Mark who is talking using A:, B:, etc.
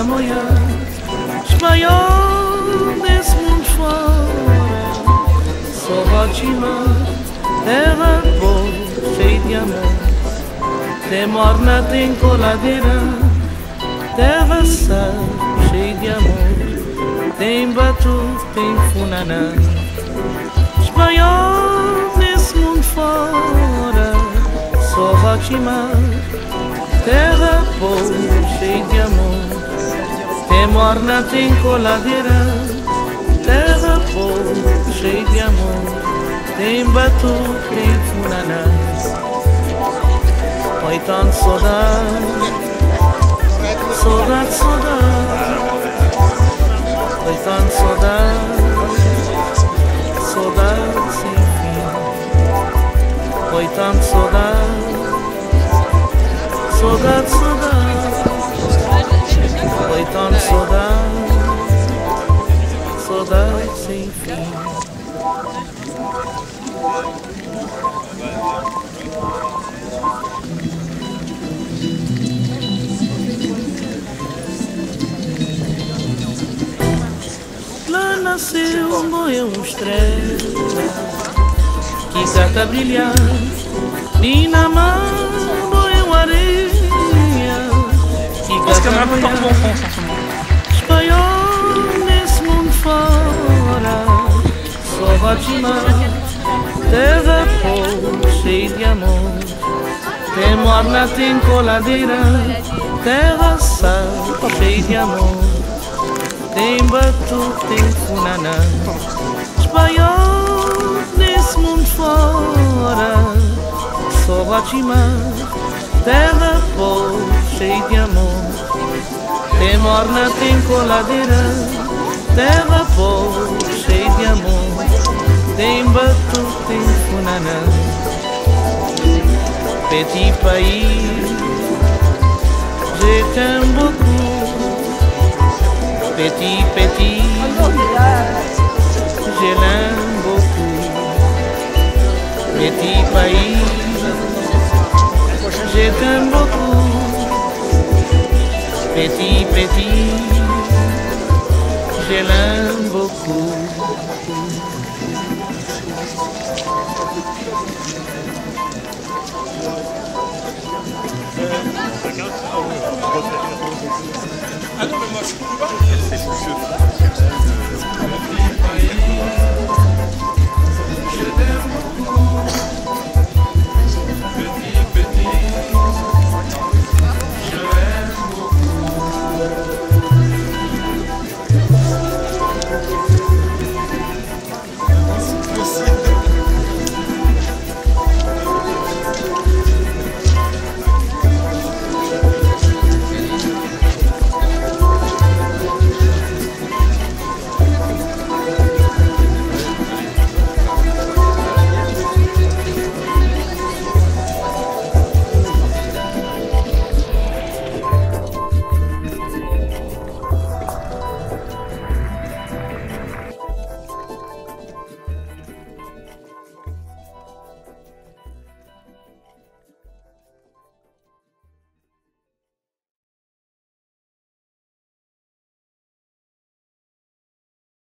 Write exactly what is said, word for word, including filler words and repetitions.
A: moia, espanhol desse mundo fora. Só Rotima, terra boa, cheia de amor. Tem morna, tem coladeira, terra sal, cheia de amor. Tem batu, tem funaná. Espanhol desse mundo fora. Só Rotima, terra boa, cheia de amor. Tem morna, tem coladeira, terra boa, cheia de amor. Tem batu, tem funaná. Oi, tanta saudade, saudade, saudade. Oi, tanta saudade, saudade sem fim. Oi, tanta saudade, saudade, saudade. Oi, tanta saudade, saudade sem fim. Lá nasceu, morreu uma estrela que gata brilhar, e na mão morreu areia que gata brilhar. Espanhol nesse mundo fora, só Rotima, terra boa, cheia de amor. Tem morna, tem coladeira, terra sal, cheia de amor. Tem batu, tem funaná. Espanhol nesse mundo fora, só Rotima, terra boa, cheia de amor. Tem morna, tem coladeira, terra boa, cheia de amor. Tem batu, tem funaná. Petit pays, je t'aime beaucoup. Petit, petit, je l'aime beaucoup. Petit pays, je t'aime beaucoup. Petit, petit, je l'aime beaucoup.
B: Ah non, mais moi je peux pas.